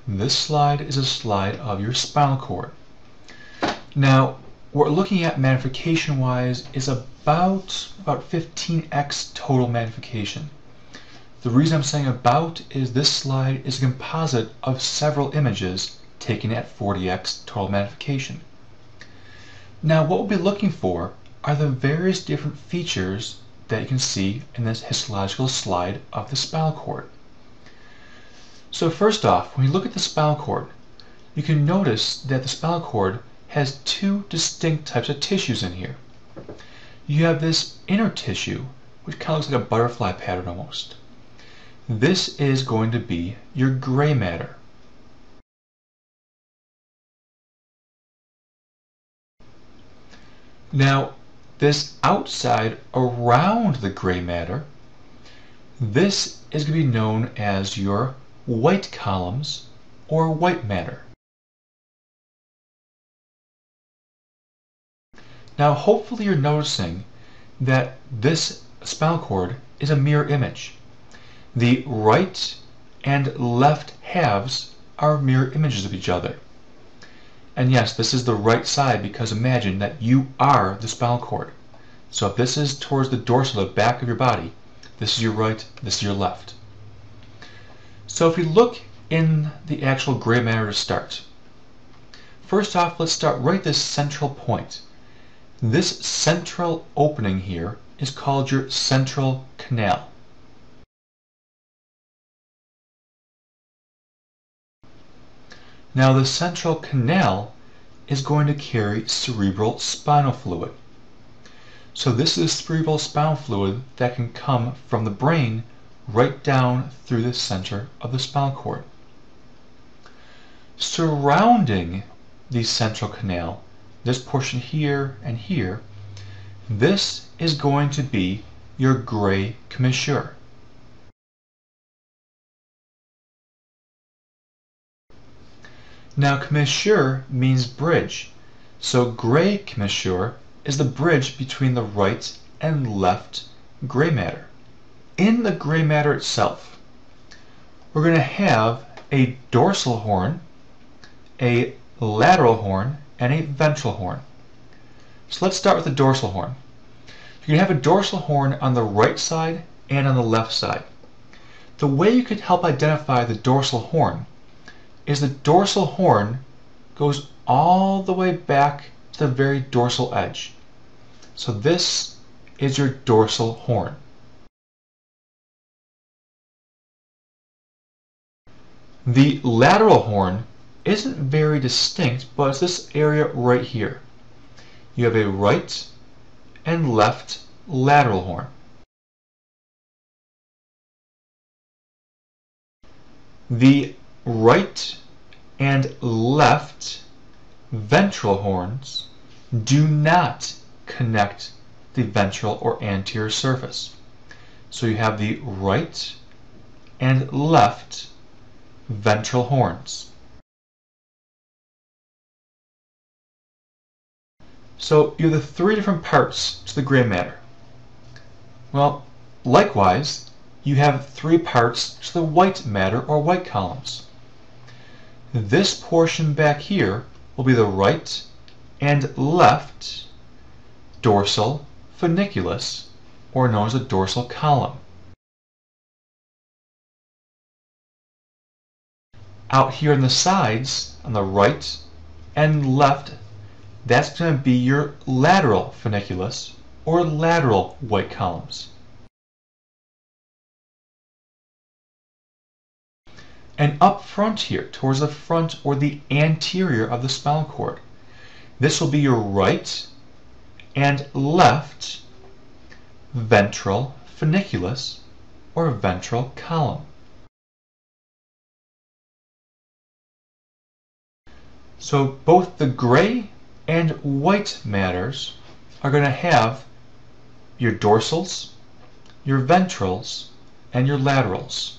This slide is a slide of your spinal cord. Now, what we're looking at magnification-wise is about 15x total magnification. The reason I'm saying about is this slide is a composite of several images taken at 40x total magnification. Now, what we'll be looking for are the various different features that you can see in this histological slide of the spinal cord. So first off, when you look at the spinal cord, you can notice that the spinal cord has two distinct types of tissues in here. You have this inner tissue, which kind of looks like a butterfly pattern almost. This is going to be your gray matter. Now, this outside around the gray matter, this is going to be known as your white columns or white matter. Now, hopefully you're noticing that this spinal cord is a mirror image. The right and left halves are mirror images of each other. And yes, this is the right side because imagine that you are the spinal cord. So if this is towards the dorsal, the back of your body, this is your right, this is your left. So if we look in the actual gray matter to start, first off, let's start right at this central point. This central opening here is called your central canal. Now the central canal is going to carry cerebral spinal fluid. So this is cerebral spinal fluid that can come from the brain right down through the center of the spinal cord. Surrounding the central canal, this portion here and here, this is going to be your gray commissure. Now commissure means bridge, so gray commissure is the bridge between the right and left gray matter. In the gray matter itself, we're going to have a dorsal horn, a lateral horn, and a ventral horn. So let's start with the dorsal horn. You're going to have a dorsal horn on the right side and on the left side. The way you could help identify the dorsal horn is the dorsal horn goes all the way back to the very dorsal edge. So this is your dorsal horn. The lateral horn isn't very distinct, but it's this area right here. You have a right and left lateral horn. The right and left ventral horns do not connect the ventral or anterior surface. So you have the right and left ventral horns. So you have the three different parts to the gray matter. Well, likewise, you have three parts to the white matter or white columns. This portion back here will be the right and left dorsal funiculus, or known as a dorsal column. Out here on the sides, on the right and left, that's going to be your lateral funiculus, or lateral white columns. And up front here, towards the front or the anterior of the spinal cord, this will be your right and left ventral funiculus, or ventral column. So both the gray and white matters are going to have your dorsals, your ventrals, and your laterals.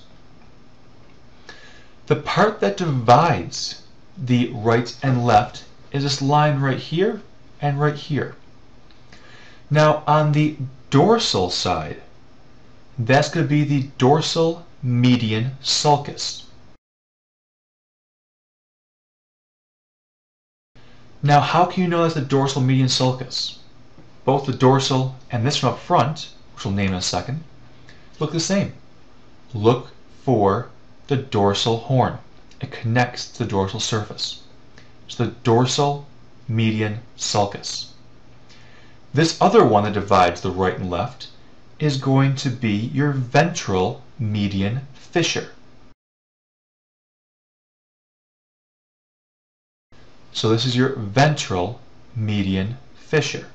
The part that divides the right and left is this line right here and right here. Now on the dorsal side, that's going to be the dorsal median sulcus. Now, how can you know that's the dorsal median sulcus? Both the dorsal and this from up front, which we'll name in a second, look the same. Look for the dorsal horn. It connects to the dorsal surface. It's the dorsal median sulcus. This other one that divides the right and left is going to be your ventral median fissure. So this is your ventral median fissure.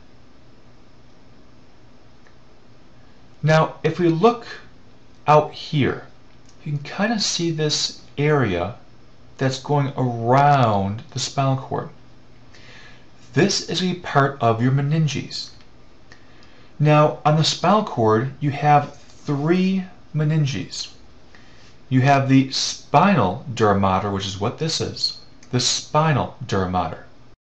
Now, if we look out here, you can kind of see this area that's going around the spinal cord. This is a part of your meninges. Now, on the spinal cord, you have three meninges. You have the spinal Dura Mater, which is what this is, the spinal Dura Mater.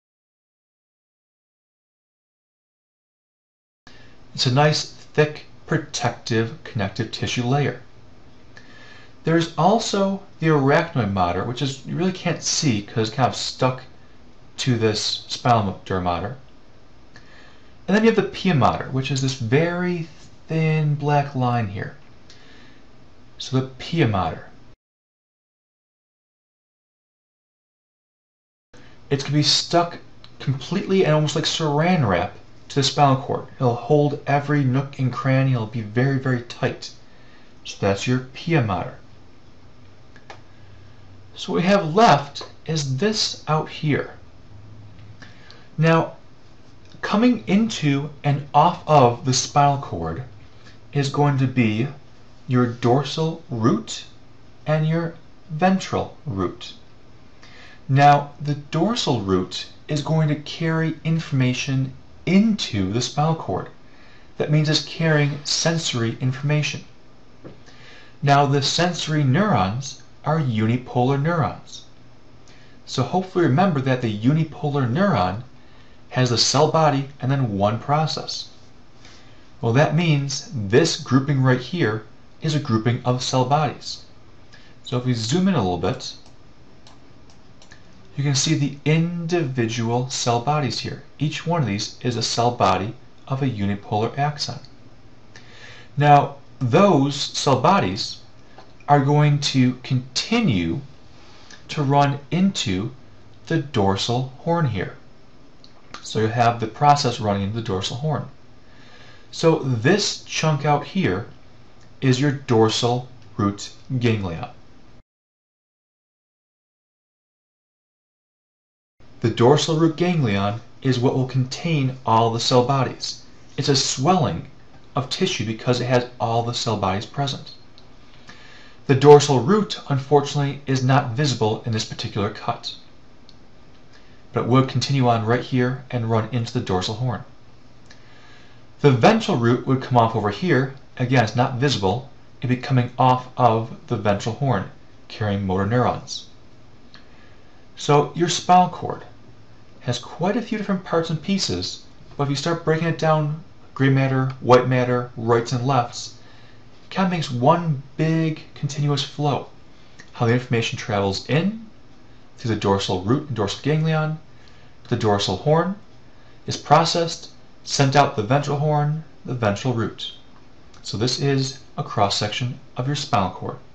It's a nice, thick, protective connective tissue layer. There's also the arachnoid mater, which is you really can't see because it's kind of stuck to this spinal Dura Mater. And then you have the Pia Mater, which is this very thin black line here. So the Pia Mater. It's going to be stuck completely and almost like saran wrap to the spinal cord. It'll hold every nook and cranny. It'll be very, very tight. So that's your Pia Mater. So what we have left is this out here. Now, coming into and off of the spinal cord is going to be your dorsal root and your ventral root. Now, the dorsal root is going to carry information into the spinal cord. That means it's carrying sensory information. Now, the sensory neurons are unipolar neurons. So hopefully remember that the unipolar neuron has a cell body and then one process. Well, that means this grouping right here is a grouping of cell bodies. So if we zoom in a little bit, you can see the individual cell bodies here. Each one of these is a cell body of a unipolar axon. Now, those cell bodies are going to continue to run into the dorsal horn here. So you have the process running into the dorsal horn. So this chunk out here is your dorsal root ganglion. The dorsal root ganglion is what will contain all the cell bodies. It's a swelling of tissue because it has all the cell bodies present. The dorsal root, unfortunately, is not visible in this particular cut, but it would continue on right here and run into the dorsal horn. The ventral root would come off over here. Again, it's not visible. It'd be coming off of the ventral horn, carrying motor neurons. So your spinal cord has quite a few different parts and pieces, but if you start breaking it down, gray matter, white matter, rights and lefts, it kind of makes one big continuous flow. How the information travels in through the dorsal root and dorsal ganglion to the dorsal horn, is processed, sent out the ventral horn, the ventral root. So this is a cross-section of your spinal cord.